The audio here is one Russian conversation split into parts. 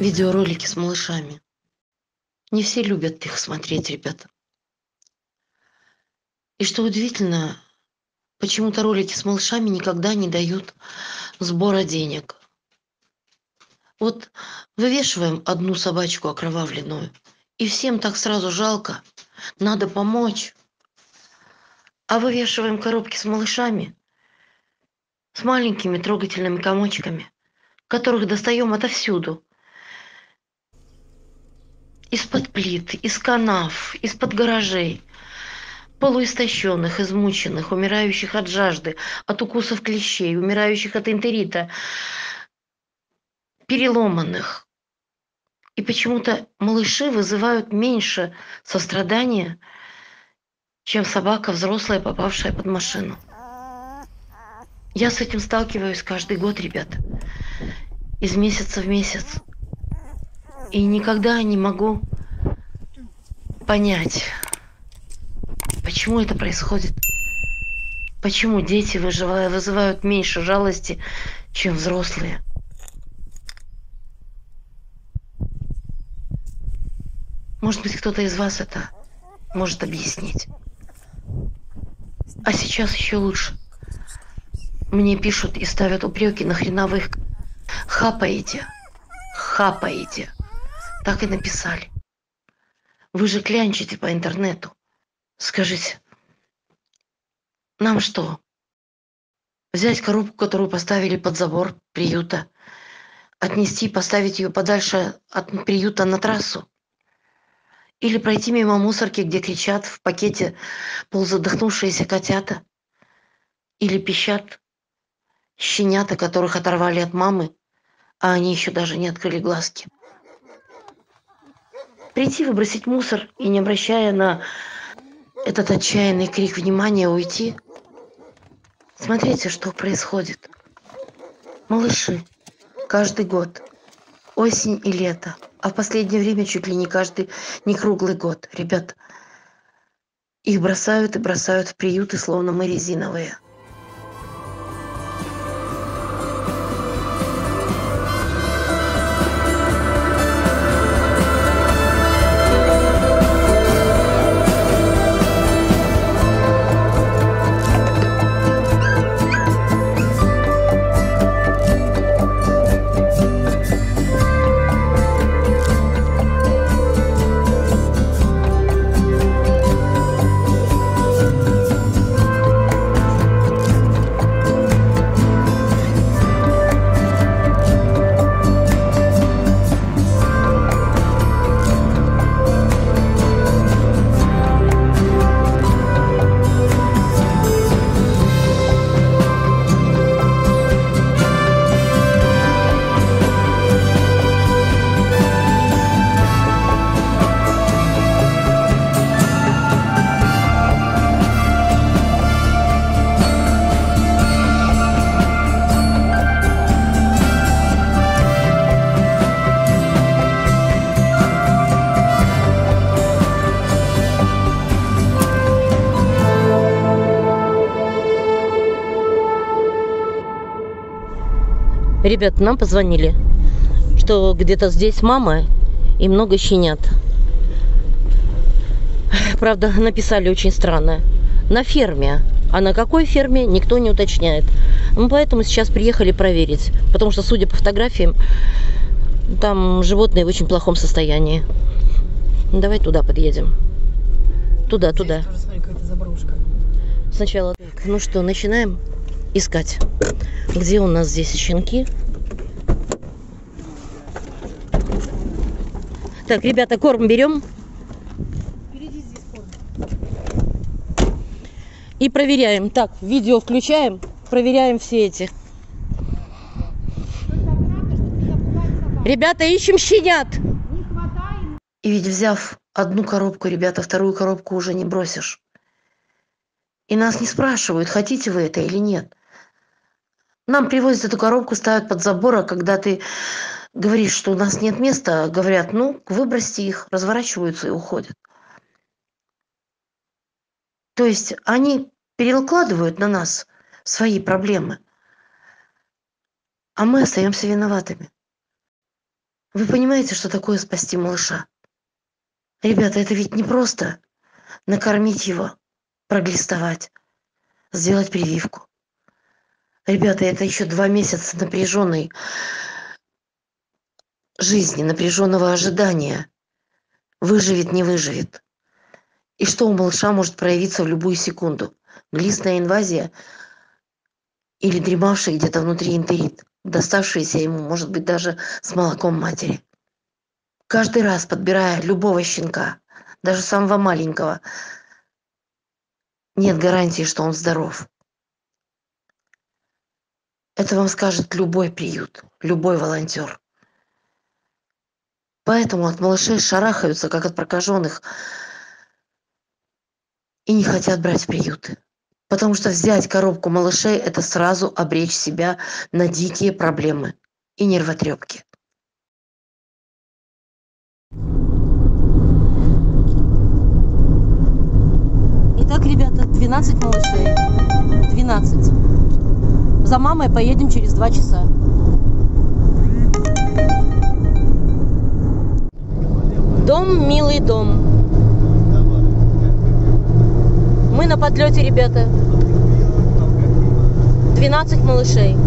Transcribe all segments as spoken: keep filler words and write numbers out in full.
видеоролики с малышами. Не все любят их смотреть, ребята. И что удивительно, почему-то ролики с малышами никогда не дают сбора денег. Вот вывешиваем одну собачку окровавленную, и всем так сразу жалко, надо помочь. А вывешиваем коробки с малышами, с маленькими трогательными комочками, которых достаем отовсюду. Из-под плит, из канав, из-под гаражей. Полуистощенных, измученных, умирающих от жажды, от укусов клещей, умирающих от энтерита, переломанных. И почему-то малыши вызывают меньше сострадания, чем собака взрослая, попавшая под машину. Я с этим сталкиваюсь каждый год, ребята, из месяца в месяц. И никогда не могу понять, почему это происходит. Почему дети выживая, вызывают меньше жалости, чем взрослые. Может быть, кто-то из вас это может объяснить. А сейчас еще лучше. Мне пишут и ставят упреки, нахрена вы их хапаете. Хапаете. Так и написали. Вы же клянчите по интернету. Скажите, нам что? Взять коробку, которую поставили под забор приюта, отнести, поставить ее подальше от приюта на трассу? Или пройти мимо мусорки, где кричат в пакете полузадохнувшиеся котята? Или пищат щенята, которых оторвали от мамы, а они еще даже не открыли глазки? Прийти, выбросить мусор и, не обращая на этот отчаянный крик внимания, уйти? Смотрите, что происходит. Малыши каждый год, осень и лето, а в последнее время чуть ли не каждый, не круглый год. Ребят, их бросают и бросают в приюты, словно мы резиновые. Ребят, нам позвонили, что где-то здесь мама и много щенят. Правда, написали очень странно. На ферме. А на какой ферме, никто не уточняет. Ну, поэтому сейчас приехали проверить. Потому что, судя по фотографиям, там животные в очень плохом состоянии. Давай туда подъедем. Туда, здесь туда. Тоже, смотри, какая-то заброшка. Сначала. Так, ну что, начинаем искать. Где у нас здесь щенки? Так, ребята, корм берем. Впереди здесь корм. И проверяем. Так, видео включаем. Проверяем все эти. Ребята, ищем щенят. И ведь, взяв одну коробку, ребята, вторую коробку уже не бросишь. И нас не спрашивают, хотите вы это или нет. Нам привозят эту коробку, ставят под забор, а когда ты говоришь, что у нас нет места, говорят, ну, выбросьте их, разворачиваются и уходят. То есть они перекладывают на нас свои проблемы, а мы остаемся виноватыми. Вы понимаете, что такое спасти малыша? Ребята, это ведь не просто накормить его, проглистовать, сделать прививку. Ребята, это еще два месяца напряженной жизни, напряженного ожидания. Выживет, не выживет. И что у малыша может проявиться в любую секунду? Глистная инвазия или дремавший где-то внутри энтерит, доставшийся ему, может быть, даже с молоком матери. Каждый раз, подбирая любого щенка, даже самого маленького, нет гарантии, что он здоров. Это вам скажет любой приют, любой волонтер. Поэтому от малышей шарахаются, как от прокаженных, и не хотят брать в приюты. Потому что взять коробку малышей – это сразу обречь себя на дикие проблемы и нервотрепки. Итак, ребята, двенадцать малышей. двенадцать. За мамой поедем через два часа. Дом, милый дом. Мы на подлете, ребята. двенадцать малышей.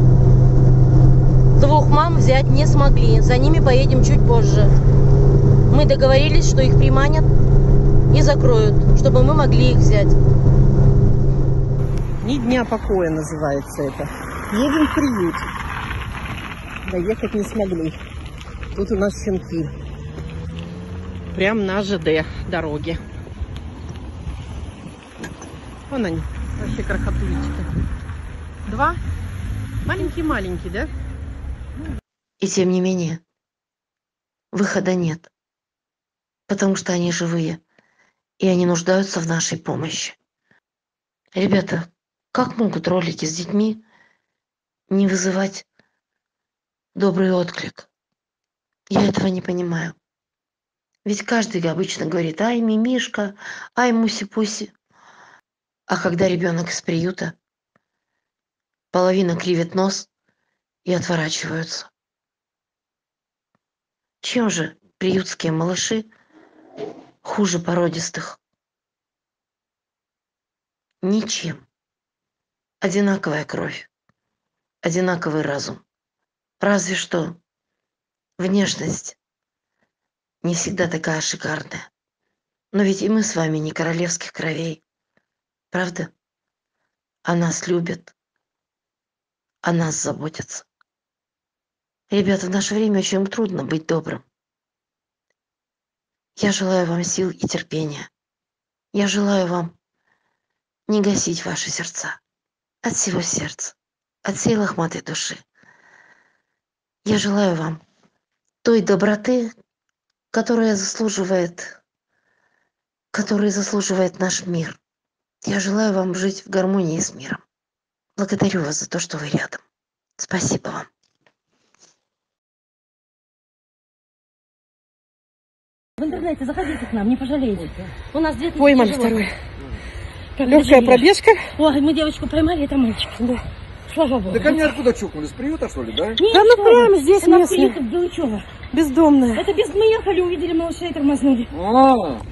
Двух мам взять не смогли. За ними поедем чуть позже. Мы договорились, что их приманят и закроют, чтобы мы могли их взять. Ни дня покоя называется это. Едем в приют. Доехать не смогли. Тут у нас щенки. Прям на ЖД дороге. Вон они, вообще крохотулечки. Два? Маленький-маленький, да? И тем не менее, выхода нет. Потому что они живые. И они нуждаются в нашей помощи. Ребята, как могут ролики с детьми не вызывать добрый отклик? Я этого не понимаю. Ведь каждый обычно говорит: ай, мимишка, ай, муси-пуси. А когда ребенок из приюта, половина кривит нос и отворачиваются. Чем же приютские малыши хуже породистых? Ничем. Одинаковая кровь, одинаковый разум. Разве что внешность не всегда такая шикарная. Но ведь и мы с вами не королевских кровей. Правда? О нас любят, о нас заботятся. Ребята, в наше время очень трудно быть добрым. Я желаю вам сил и терпения. Я желаю вам не гасить ваши сердца. От всего сердца, от всей лохматой души. Я желаю вам той доброты, которая заслуживает, которая заслуживает наш мир. Я желаю вам жить в гармонии с миром. Благодарю вас за то, что вы рядом. Спасибо вам. В интернете заходите к нам, не пожалеете. У нас две тысячи Поймали животных. второй. Легкая пробежка. Ой, мы девочку поймали, это мальчик. Да. Слава Богу. Так они откуда чукнули? С приюта, что ли, да? Нет, Да ну прямо здесь у нас местные. приют в Белычево. Бездомная. Это без мы ехали, увидели малышей и тормознули. А,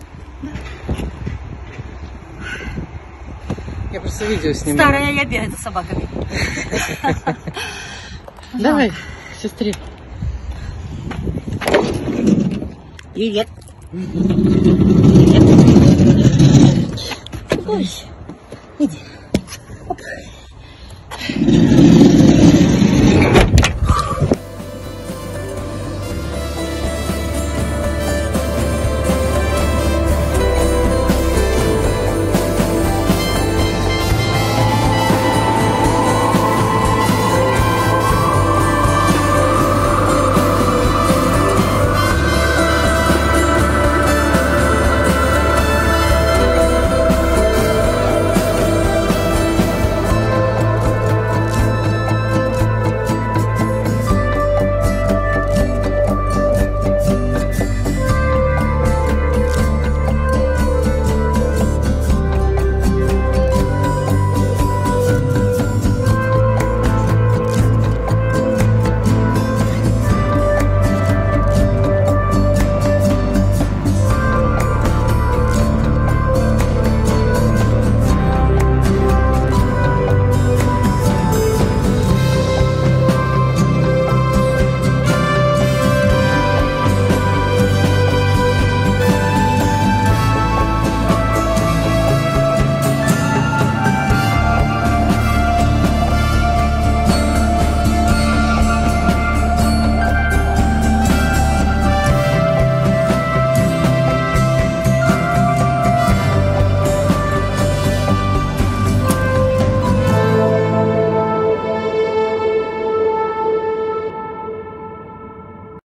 Я просто видео снимаю. Старая я бегаю за собаками. Давай, сестре. Привет. Ой, иди. Оп.